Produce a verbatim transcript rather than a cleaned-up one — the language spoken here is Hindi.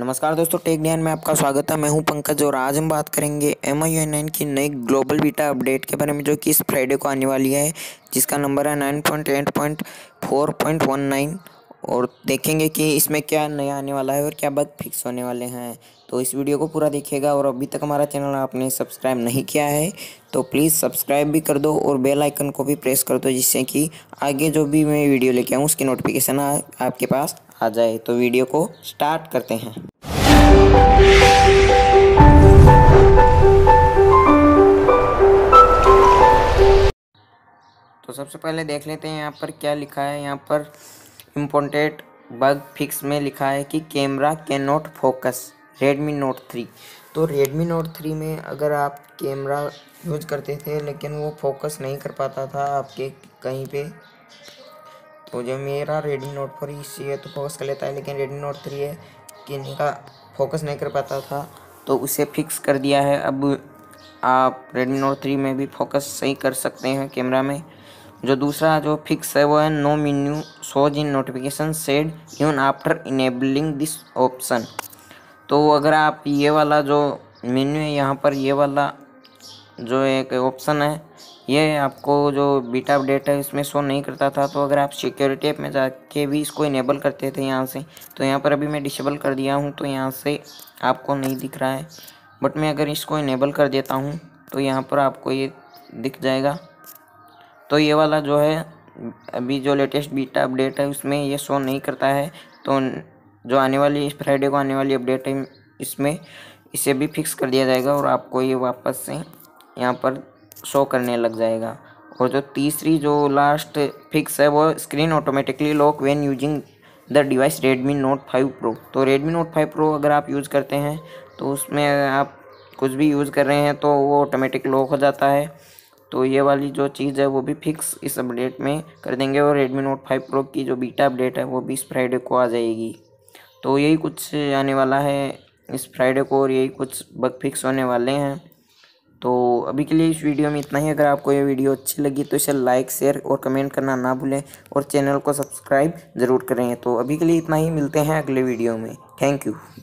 नमस्कार दोस्तों, टेक ज्ञान में आपका स्वागत है। मैं हूं पंकज और आज हम बात करेंगे एम आई यू नाइन की नई ग्लोबल बीटा अपडेट के बारे में, जो कि इस फ्राइडे को आने वाली है, जिसका नंबर है nine point eight point four point one nine. और देखेंगे कि इसमें क्या नया आने वाला है और क्या बग फिक्स होने वाले हैं। तो इस वीडियो को पूरा देखिएगा और अभी तक हमारा चैनल आपने सब्सक्राइब नहीं किया है तो प्लीज़ सब्सक्राइब भी कर दो और बेल आइकन को भी प्रेस कर दो, जिससे कि आगे जो भी मैं वीडियो लेके आऊँ उसकी नोटिफिकेशन आपके पास आ जाए। तो वीडियो को स्टार्ट करते हैं। तो सबसे पहले देख लेते हैं यहाँ पर क्या लिखा है। यहाँ पर इम्पोर्टेंट बग फिक्स में लिखा है कि camera can not focus Redmi Note three. तो रेडमी नोट थ्री में अगर आप कैमरा यूज करते थे लेकिन वो फोकस नहीं कर पाता था आपके कहीं पे, तो जो मेरा रेडमी नोट फोर इसी है तो फोकस कर लेता है, लेकिन रेडमी नोट थ्री है कि इनका फोकस नहीं कर पाता था, तो उसे फिक्स कर दिया है। अब आप रेडमी नोट थ्री में भी फोकस सही कर सकते हैं कैमरा में। जो दूसरा जो फिक्स है वो है no menu shows in notification shade even after enabling this option. तो अगर आप ये वाला जो मेन्यू है यहाँ पर, ये वाला जो एक ऑप्शन है, ये आपको जो बीटा अपडेट है इसमें शो नहीं करता था। तो अगर आप सिक्योरिटी ऐप में जाके भी इसको इनेबल करते थे यहाँ से, तो यहाँ पर अभी मैं डिसेबल कर दिया हूँ तो यहाँ से आपको नहीं दिख रहा है। बट मैं अगर इसको इनेबल कर देता हूँ तो यहाँ पर आपको ये दिख जाएगा। तो ये वाला जो है अभी जो लेटेस्ट बीटा अपडेट है उसमें ये शो नहीं करता है। तो जो आने वाली इस फ्राइडे को आने वाली अपडेट है इसमें इसे भी फिक्स कर दिया जाएगा और आपको ये वापस से यहाँ पर शो करने लग जाएगा। और जो तीसरी जो लास्ट फिक्स है वो screen automatically lock when using the device Redmi Note five Pro. तो रेडमी नोट फाइव प्रो अगर आप यूज़ करते हैं तो उसमें आप कुछ भी यूज़ कर रहे हैं तो वो ऑटोमेटिक लॉक हो जाता है। तो ये वाली जो चीज़ है वो भी फिक्स इस अपडेट में कर देंगे और रेडमी नोट फाइव प्रो की जो बीटा अपडेट है वो भी इस फ्राइडे को आ जाएगी। तो यही कुछ आने वाला है इस फ्राइडे को और यही कुछ बग फिक्स होने वाले हैं। तो अभी के लिए इस वीडियो में इतना ही। अगर आपको ये वीडियो अच्छी लगी तो इसे लाइक शेयर और कमेंट करना ना भूलें और चैनल को सब्सक्राइब ज़रूर करें। तो अभी के लिए इतना ही, मिलते हैं अगले वीडियो में। Thank you.